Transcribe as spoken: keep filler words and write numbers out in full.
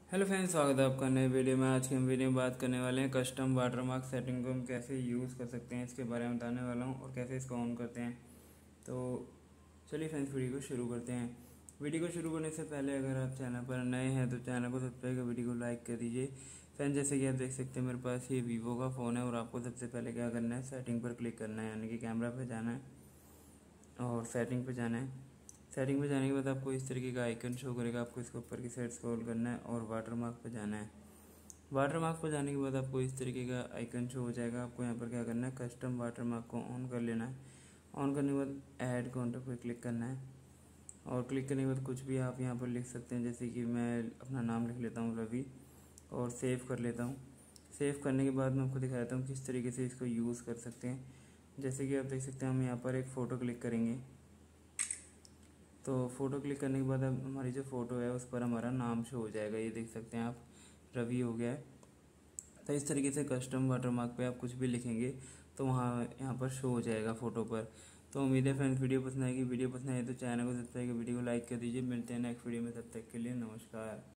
Hello friends, स्वागत है आपका नए वीडियो में। आज की हम वीडियो में बात करने वाले हैं कस्टम वाटरमार्क सेटिंग को हम कैसे यूज़ कर सकते हैं, इसके बारे में बताने वाला हूँ और कैसे इसको ऑन करते हैं। तो चलिए फ्रेंड्स, वीडियो को शुरू करते हैं। वीडियो को शुरू करने से पहले अगर आप चैनल पर नए हैं तो चैनल को सब्सक्राइब कर वीडियो को लाइक कर दीजिए। फ्रेंड्स, जैसे कि आप देख सकते हैं मेरे पास ये वीवो का फ़ोन है और आपको सबसे पहले क्या करना है, सेटिंग पर क्लिक करना है, यानी कि कैमरा पर जाना है और सेटिंग पर जाना है। सेटिंग पे जाने के बाद आपको इस तरीके का आइकन शो करेगा, आपको इसके ऊपर की साइड स्क्रॉल करना है और वाटर मार्क पे जाना है। वाटर मार्क पर जाने के बाद आपको इस तरीके का आइकन शो हो जाएगा। आपको यहाँ पर क्या करना है, कस्टम वाटर मार्क को ऑन कर लेना है। ऑन करने के बाद ऐड कॉन्टैक्ट पर क्लिक करना है और क्लिक करने के बाद कुछ भी आप यहाँ पर लिख सकते हैं, जैसे कि मैं अपना नाम लिख लेता हूँ रवि और सेव कर लेता हूँ। सेव करने के बाद मैं आपको दिखा देता हूँ किस तरीके से इसको यूज़ कर सकते हैं। जैसे कि आप देख सकते हैं, हम यहाँ पर एक फ़ोटो क्लिक करेंगे तो फ़ोटो क्लिक करने के बाद अब हमारी जो फ़ोटो है उस पर हमारा नाम शो हो जाएगा। ये देख सकते हैं आप, रवि हो गया है। तो इस तरीके से कस्टम वाटरमार्क पे आप कुछ भी लिखेंगे तो वहाँ यहाँ पर शो हो जाएगा फ़ोटो पर। तो उम्मीद है फ्रेंड्स वीडियो पसंद आएगी। वीडियो पसंद आए तो चैनल को सब्सक्राइब कर वीडियो को लाइक कर दीजिए। मिलते हैं नेक्स्ट वीडियो में, तब तक के लिए नमस्कार।